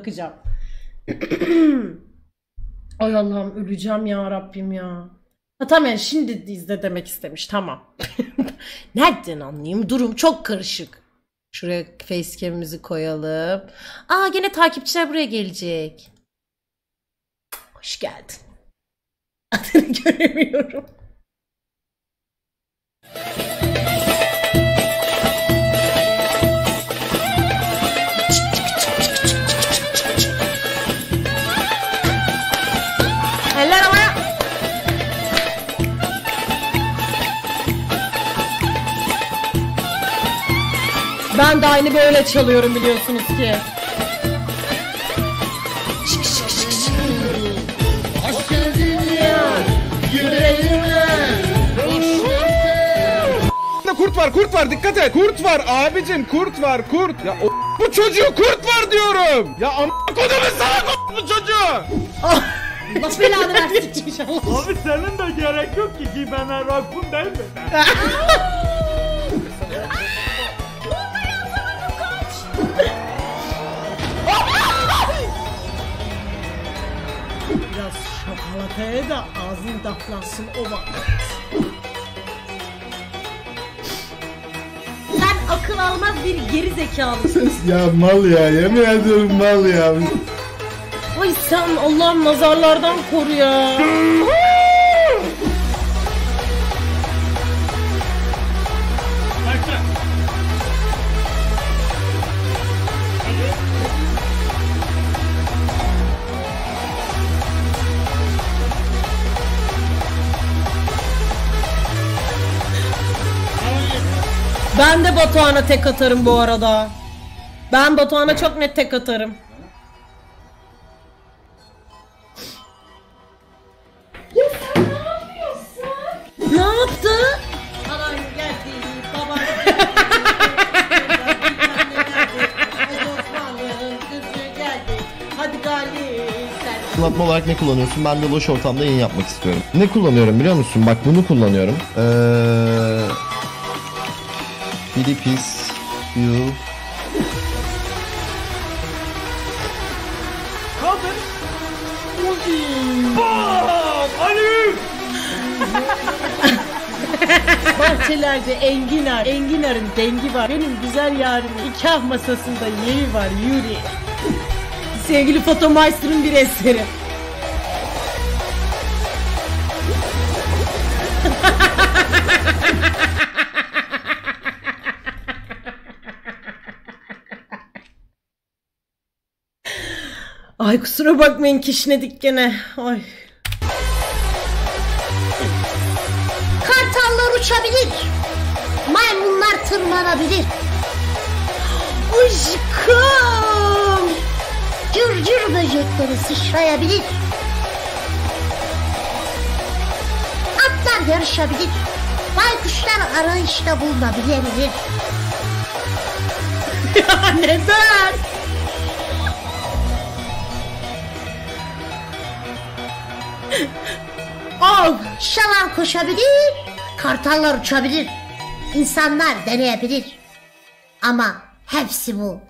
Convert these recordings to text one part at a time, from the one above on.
bakacağım. Ay Allah'ım öleceğim ya Rabbim ya. Ha tamam yani şimdi izle demek istemiş tamam. Nereden anlayayım? Durum çok karışık. Şuraya facecam'imizi koyalım. Aa gene takipçiler buraya gelecek. Hoş geldin. Adını göremiyorum. Eller havaya. Ben de aynı böyle çalıyorum biliyorsunuz ki. Hoş geldin ya. Yüreğime. Kurt var dikkat et. Kurt var abicim, kurt var. Ya bu çocuğu kurt var diyorum. Ya kodumun sana bu çocuğu. Allah belanı versin inşallah. Abi senin de gerek yok ki ben Rabbim değil mi? Biraz şokolataya da ağzın daklansın o vakit. Sen akıl almaz bir geri zekalısın. Ya mal ya, yemin ediyorum mal ya. Ay sen Allah'ım nazarlardan koru ya. Ben de Batuhan'a tek atarım bu arada. Ben Batuhan'a çok net tek atarım. Ya sen ne yapıyorsun? Ne yaptı? Anam geldi, babam geldi. Hadi Galip sen. Anlatma olarak ne kullanıyorsun? Ben de boş ortamda yayın yapmak istiyorum. Ne kullanıyorum biliyor musun? Bak bunu kullanıyorum. Filipis, Fuel. Kaldır. Bam! Ali! Bahçelerde enginarın dengi var. Benim güzel yarimin nikah masasında yeri var Yuri. Sevgili Fotomeister'ın bir eseri. Ay kusura bakmayın kişnedik gene. Ay. Kartallar uçabilir. Maymunlar tırmanabilir. Aşkım. Cırcır böcekleri sıçrayabilir. Atlar yarışabilir. Baykuşlar arayışta bulunabilir. Ya neden? Al, şalan koşabilir. Kartallar uçabilir. İnsanlar deneyebilir. Ama hepsi bu.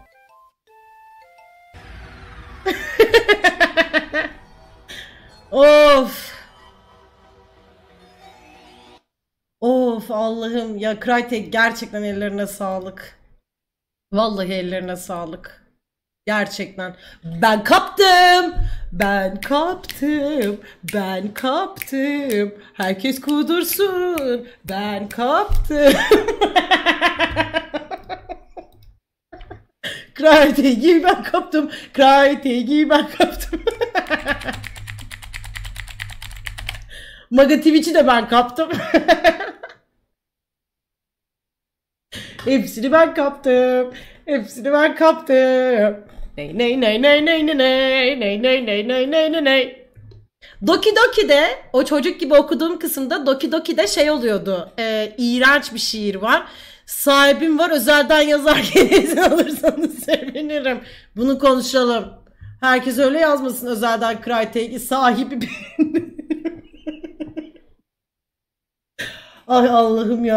Of. Of Allah'ım ya Crytek gerçekten ellerine sağlık. Vallahi ellerine sağlık. Gerçekten. Ben kaptım. Ben kaptım. Ben kaptım. Herkes kudursun. Ben kaptım. Crytek'i ben kaptım. Crytek'i ben kaptım. Maga Twitch'i de ben kaptım. Hepsini ben kaptım. Hepsini ben kaptım. Ney ney ney ney ney ney ney ney ney ney ney ney ney ney. Doki Doki'de o çocuk gibi okuduğum kısımda Doki Doki'de şey oluyordu. İğrenç bir şiir var. Sahibim var özelden yazarken izin alırsanız sevinirim. Bunu konuşalım. Herkes öyle yazmasın özelden Crytek'i sahibi. Ay Allah'ım ya.